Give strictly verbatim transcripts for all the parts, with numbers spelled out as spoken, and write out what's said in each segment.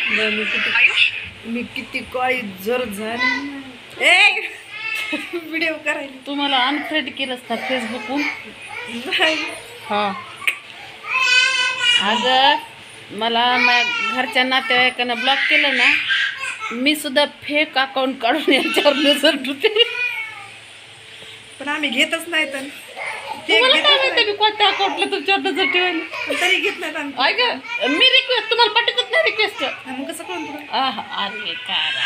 मी किती मी किती काळी जर झाली ए व्हिडिओ करायला. तुम्हाला अनफ्रेंड केलंच ना फेसबुकहून? नाही. हां अगं मला माझ्या घरच्या नातेवाईकांना ब्लॉक केलं ना, मी सुद्धा फेक अकाउंट काढून यांच्यावर नजर ठेवते. पण आम्ही घेतच नाही तर तुम्हाला काय माहिती मी कोणत्या अकाउंटला तुमच्यावर नजर ठेवायला? तरी घेत नाहीत आम्ही. ऐका मी रिक्वेस्ट तुम्हाला पाठवत नाही रिक्वेस्ट. मग कसं कळून तुला? अरे कारा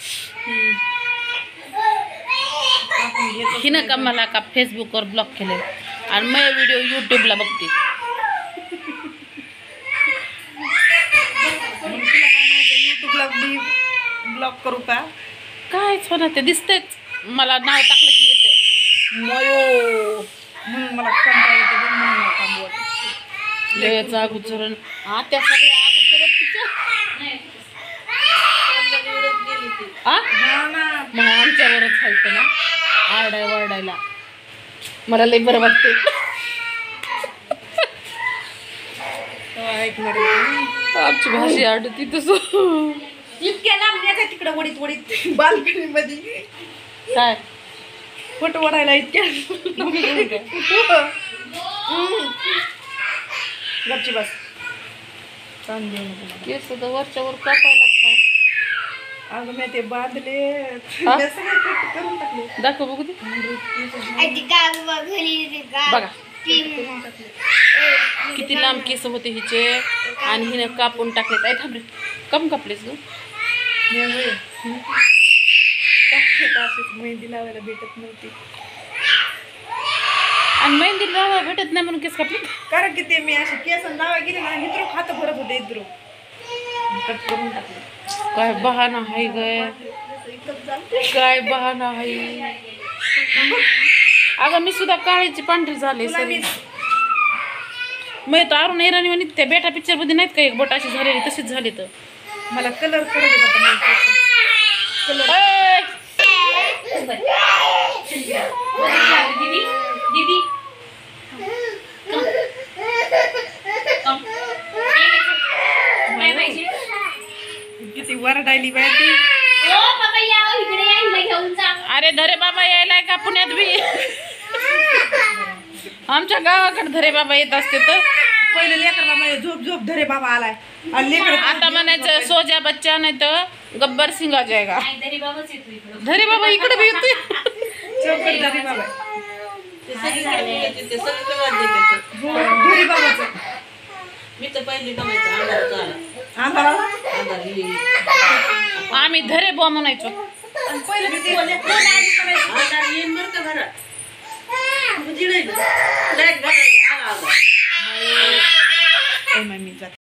आपण घेतच हिनं का मला का फेसबुकवर ब्लॉक केले आणि माझे व्हिडिओ यूट्यूबला बघते. मग तुला काय म्हणायचं, युट्यूबला बी ब्लॉक करू का? कायच होणार ते दिसतेच. मला नाव टाकलं की येते मयो म्हणून मला कंटाळा येतो बघ, म्हणून मला थांबू वाटत. लयच अगोदर आता सगळे अगोदर तिच्या आ हा ना. मग आमच्यावरच व्हायचं ना आरडाय वरडायला. मला लय बरं वाटते. तेव्हा ऐकणार आहे. आमची भाषा आडती तसं. इतक्या लांब न्यायचं तिकडं वडीत वडीत बाल्कनी मध्ये काय फोटो ओढायला इतक्या गपची बस. चांगली आहे ना तुम्हाला. केस तर वरच्या वर कापायला काय. अगं मी ते बांधले हा? मी सगळे कट करून टाकले. दाखव बघू दे. बघा किती लांब केस होते हिचे आणि हिने कापून टाकले. काय थांबले कम कापलेस ग? मी होय. टाकले तर अशीच मेहंदी लावायला भेटत नव्हती. आणि मेहंदी लावा भेटत नाही म्हणून केस कापले. कारण की ते मी अशी केस लावा गेले ना, इद्रो खात भरत होते इद्रो कट करून टाकले. काय बहाना हाय गय, इतकंच झालं. काय बहाना हाय. अगं मी सुद्धा काळीची पांढरी झाले तुला सरी. मी मी तर अरुण हिराणी म्हणे त्या बेटा पिक्चर मध्ये नाहीत का एक बोट अशी झालेली तशीच झाली. तर मला कलर करू देत आता मला कलर. ए! दीदी दीदी काय पाहिजे? किती वरडायली बाय ती. ओ बाबा या इकडे या, हिला घेऊन जा. अरे धरे बाबा यायलाय का पुण्यात बी? आमच्या गावाकडे धरे बाबा येत असते तर पहिले लेकरला म्हणजे झोप झोप धरे बाबा आलाय आणि लेकर आता म्हणायचं सोजा बच्चा नाही तर गब्बर सिंग आ जाएगा. नाही तरी बाबाच येतो इकडं. धरे बाबा इकडे बी येते. चौकट धरे बाबा काय झालंय? हो, धरे बाबाचं मी तर पहिली बघायचं अंधार झाला. आम्हाला अंधार ही आम्ही धरे बुवा म्हणायचो. आणि पहिले मी ते अंधार येईन बरं का घरात. मग जिडायचं. लाईट बघायची आला आला. ओ, मम्मी जाते.